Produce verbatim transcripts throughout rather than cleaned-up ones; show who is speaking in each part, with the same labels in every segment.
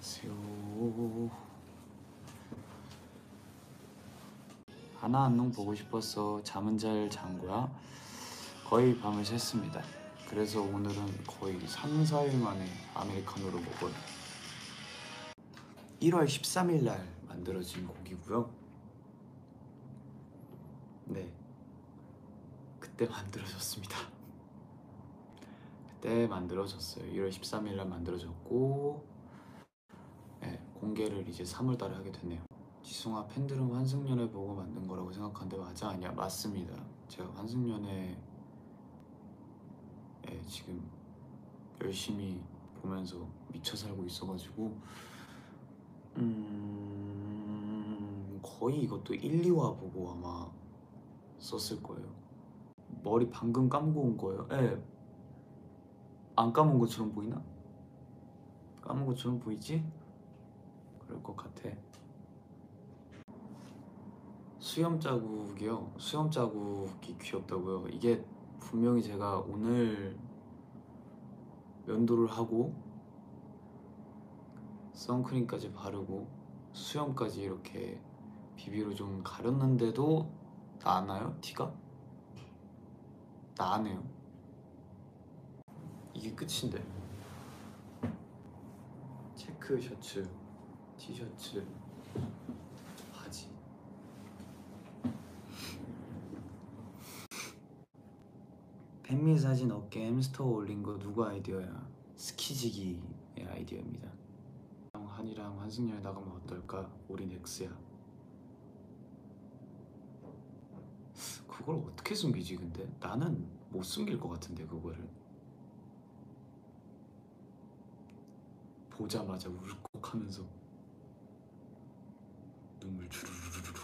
Speaker 1: 안녕하세요. 하나안농 보고 싶어서 잠은 잘 잔 거야. 거의 밤을 샜습니다. 그래서 오늘은 거의 삼, 사 일 만에 아메리카노를 먹어요. 일월 십삼일 날 만들어진 곡이고요. 네, 그때 만들어졌습니다. 그때 만들어졌어요. 일월 십삼일 날 만들어졌고, 네, 공개를 이제 삼월 달에 하게 됐네요. 지승아, 팬들은 환승연애 보고 만든 거라고 생각하는데 맞아? 아니야, 맞습니다. 제가 환승연애 예, 지금 열심히 보면서 미쳐 살고 있어가지고 음... 거의 이것도 일, 이 화 보고 아마 썼을 거예요. 머리 방금 감고 온 거예요. 예. 안 감은 것처럼 보이나? 감은 것처럼 보이지? 그럴 것 같아. 수염 자국이요. 수염 자국이 귀엽다고요. 이게 분명히 제가 오늘 면도를 하고 선크림까지 바르고 수염까지 이렇게 비비로 좀 가렸는데도 나나요? 티가? 나네요. 이게 끝인데. 체크 셔츠, 티셔츠, 바지. 팬미 사진 어깨 햄스터 올린 거 누구 아이디어야? 스키지기의 아이디어입니다. 한이랑 환승연애 나가면 어떨까? 우린 X야. 그걸 어떻게 숨기지 근데? 나는 못 숨길 것 같은데 그거를. 보자마자 울컥하면서 눈물 주르르르르.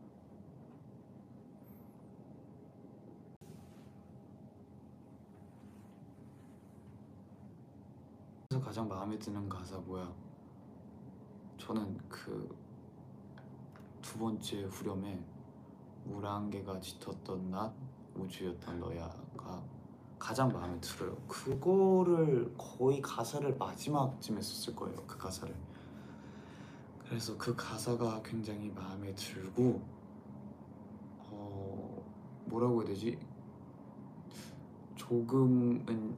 Speaker 1: 그래서 가장 마음에 드는 가사 뭐야? 저는 그 두 번째 후렴에 물 안개가 짙었던 낮 우주였던 너야가 가장 마음에 들어요. 그거를 거의 가사를 마지막쯤에 썼을 거예요. 그 가사를. 그래서 그 가사가 굉장히 마음에 들고 어... 뭐라고 해야 되지? 조금은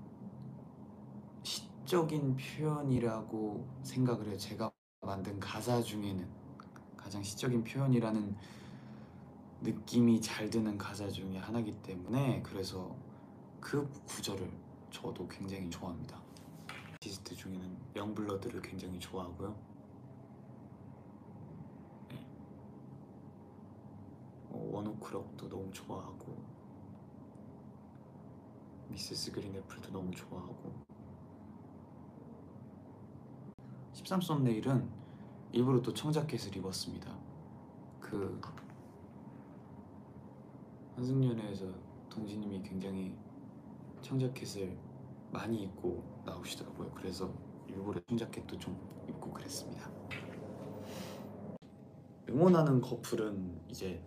Speaker 1: 시적인 표현이라고 생각을 해요. 제가 만든 가사 중에는 가장 시적인 표현이라는 느낌이 잘 드는 가사 중에 하나이기 때문에 그래서 그 구절을 저도 굉장히 좋아합니다. 아티스트 중에는 영블러드를 굉장히 좋아하고요. 네. 어, 원오크럭도 너무 좋아하고 미세스 그린 애플도 너무 좋아하고 십삼 썸네일은 일부러 또 청자켓을 입었습니다. 그 환승연애에서 동진님이 굉장히 청자켓을 많이 입고 나오시더라고요. 그래서 일부러 청자켓도 좀 입고 그랬습니다. 응원하는 커플은 이제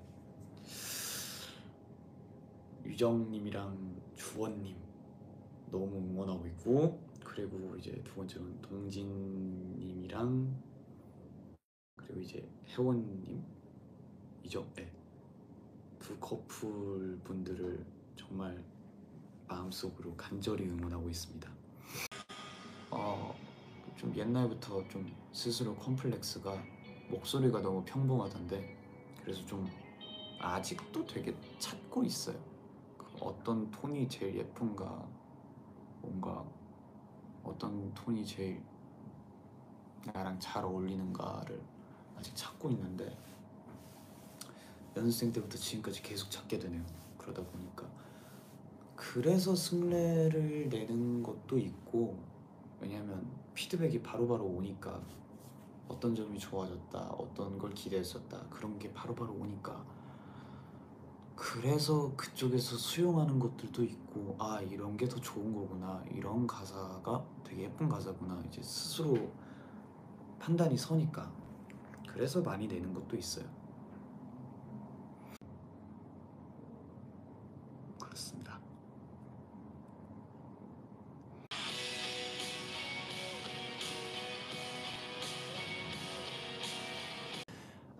Speaker 1: 유정님이랑 주원님 너무 응원하고 있고, 그리고 이제 두 번째로는 동진님이랑 그리고 이제 혜원님이죠. 네. 두 커플 분들을 정말 마음속으로 간절히 응원하고 있습니다. 어, 좀 옛날부터 좀 스스로 컴플렉스가 목소리가 너무 평범하던데 그래서 좀 아직도 되게 찾고 있어요. 그 어떤 톤이 제일 예쁜가, 뭔가 어떤 톤이 제일 나랑 잘 어울리는가를 아직 찾고 있는데 연습생 때부터 지금까지 계속 찾게 되네요. 그러다 보니까 그래서 승례를 내는 것도 있고, 왜냐면 피드백이 바로바로 오니까 어떤 점이 좋아졌다, 어떤 걸 기대했었다 그런 게 바로바로 오니까 그래서 그쪽에서 수용하는 것들도 있고, 아 이런 게 더 좋은 거구나, 이런 가사가 되게 예쁜 가사구나 이제 스스로 판단이 서니까 그래서 많이 내는 것도 있어요. 그렇습니다.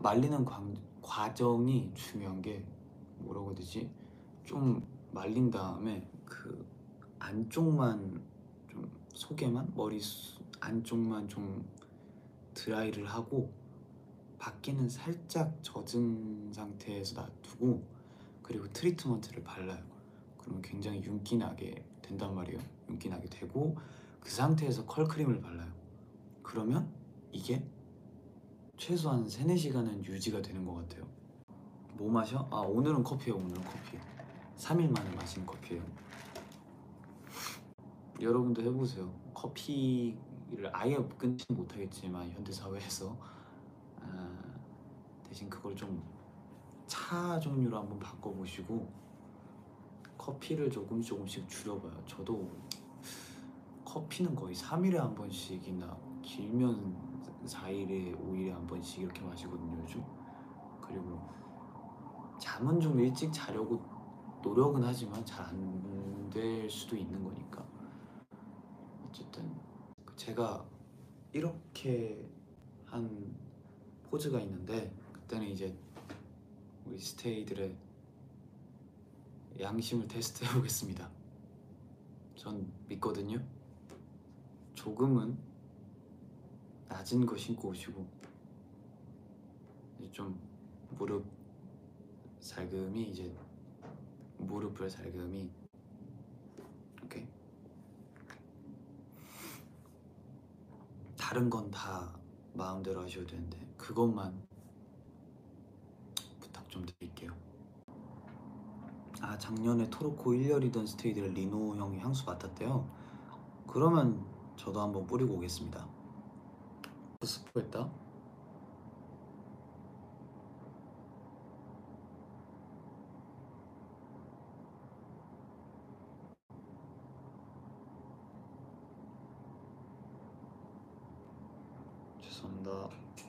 Speaker 1: 말리는 광, 과정이 중요한 게 뭐라고 해야 되지? 좀 말린 다음에 그 안쪽만 좀 속에만 머리 수- 안쪽만 좀 드라이를 하고 밖에는 살짝 젖은 상태에서 놔두고 그리고 트리트먼트를 발라요. 그러면 굉장히 윤기나게 된단 말이에요. 윤기나게 되고 그 상태에서 컬크림을 발라요. 그러면 이게 최소한 세네 시간은 유지가 되는 것 같아요. 뭐 마셔? 아 오늘은 커피예요. 오늘은 커피. 삼 일 만에 마신 커피예요. 여러분도 해보세요. 커피를 아예 끊지 못하겠지만 현대 사회에서 아, 대신 그걸 좀 차 종류로 한번 바꿔보시고 커피를 조금씩 조금씩 줄여봐요. 저도 커피는 거의 삼 일에 한 번씩이나 길면 사 일에 오 일에 한 번씩 이렇게 마시거든요 요즘. 그리고 잠은 좀 일찍 자려고 노력은 하지만 잘 안 될 수도 있는 거니까 어쨌든 제가 이렇게 한 포즈가 있는데 그때는 이제 우리 스테이들의 양심을 테스트해 보겠습니다. 전 믿거든요. 조금은 낮은 거 신고 오시고 이제 좀 무릎 살금이 이제 무릎을 살금이 오케이. 다른 건 다 마음대로 하셔도 되는데 그것만 부탁 좀 드릴게요. 아 작년에 토르코 일 열이던 스테이들을 리노 형이 향수 맡았대요. 그러면 저도 한번 뿌리고 오겠습니다. 스포했다? 죄송합니다.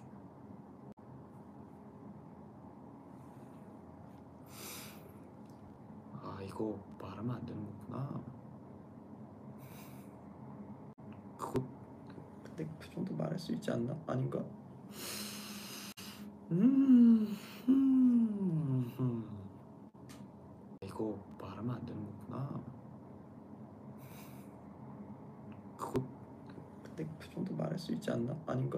Speaker 1: 아 이거 말하면 안 되는 거구나. 그거 근데 그 정도 말할 수 있지 않나? 아닌가? 음, 음, 음. 이거 말하면 안 되는 거구나. 그거 근데 그 정도 말할 수 있지 않나? 아닌가?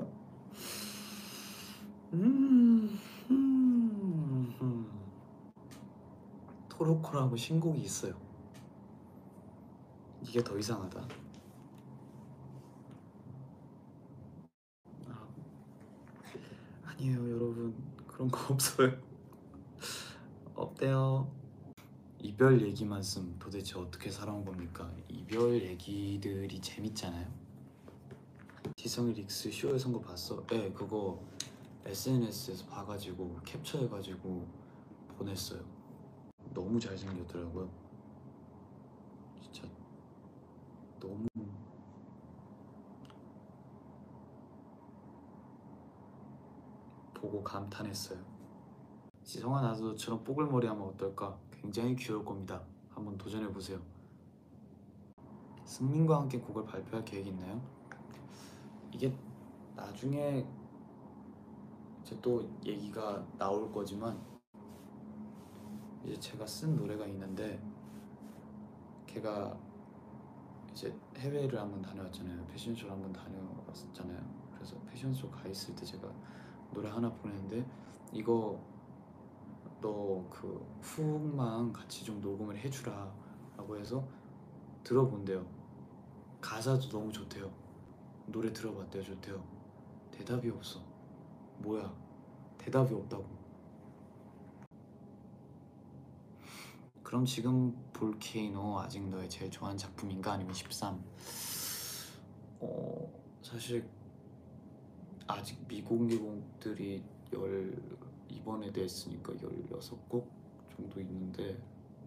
Speaker 1: 음, 음, 음. 토로코라고 신곡이 있어요. 이게 더 이상하다. 아, 아니에요 여러분 그런 거 없어요. 없대요. 이별 얘기만 쓰면 도대체 어떻게 살아온 겁니까? 이별 얘기들이 재밌잖아요. 지성이 릭스 쇼에 선 거 봤어? 네 그거 에스엔에스에서 봐가지고 캡처해가지고 보냈어요. 너무 잘생겼더라고요. 진짜 너무 보고 감탄했어요. 지성아 나도 너처럼 뽀글머리 하면 어떨까? 굉장히 귀여울 겁니다. 한번 도전해보세요. 승민과 함께 곡을 발표할 계획 있나요? 이게 나중에 이제 또 얘기가 나올 거지만 이제 제가 쓴 노래가 있는데 걔가 이제 해외를 한번 다녀왔잖아요. 패션쇼를 한번 다녀왔잖아요. 그래서 패션쇼 가 있을 때 제가 노래 하나 보냈는데 이거 너 그 후만 같이 좀 녹음을 해주라 라고 해서 들어본대요. 가사도 너무 좋대요. 노래 들어봤대요. 좋대요. 대답이 없어. 뭐야 대답이 없다고. 그럼 지금 볼케이노 아직 너의 제일 좋아하는 작품인가? 아니면 십삼? 어 사실 아직 미공개 곡들이 열 이번에 냈으니까 열여섯 곡 정도 있는데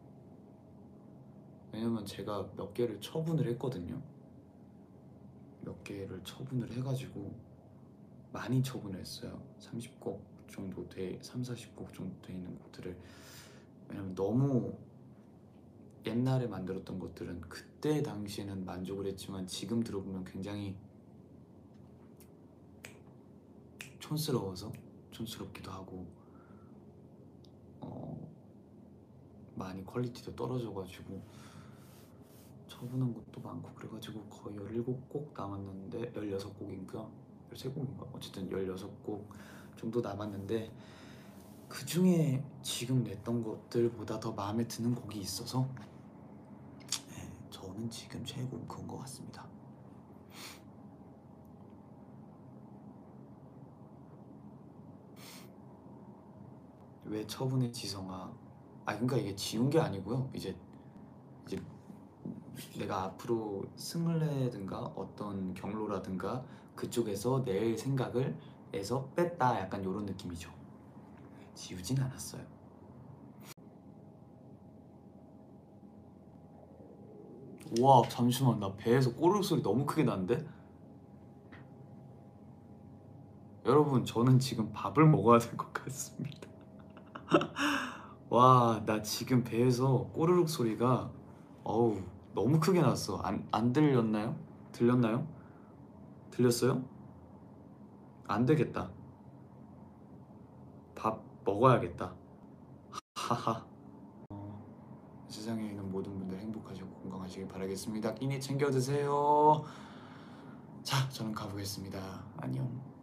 Speaker 1: 왜냐면 제가 몇 개를 처분을 했거든요. 몇 개를 처분을 해가지고 많이 처분을 했어요. 삼십 곡 정도 돼, 삼, 사십 곡 정도 돼 있는 곡들을. 왜냐면 너무 옛날에 만들었던 것들은 그때 당시에는 만족을 했지만 지금 들어보면 굉장히 촌스러워서 촌스럽기도 하고 어 많이 퀄리티도 떨어져가지고 처분한 것도 많고 그래가지고 거의 열일곱 곡 남았는데 열여섯 곡인가 열세 곡인가 어쨌든 열여섯 곡 정도 남았는데 그 중에 지금 냈던 것들보다 더 마음에 드는 곡이 있어서 네, 저는 지금 최애곡은 그건 것 같습니다. 왜 처분해 지성아? 아 그러니까 이게 지운 게 아니고요. 이제 이제 내가 앞으로 승을래든가 어떤 경로라든가 그쪽에서 낼 생각을 해서 뺐다 약간 이런 느낌이죠. 지우진 않았어요. 와 잠시만 나 배에서 꼬르륵 소리 너무 크게 나는데? 여러분 저는 지금 밥을 먹어야 될 것 같습니다. 와 나 지금 배에서 꼬르륵 소리가 어우 너무 크게 났어. 안, 안 들렸나요? 들렸나요? 들렸어요? 안 되겠다. 밥 먹어야겠다. 하하. 어, 세상에 있는 모든 분들 행복하시고 건강하시길 바라겠습니다. 끼니 챙겨 드세요. 자, 저는 가보겠습니다. 안녕.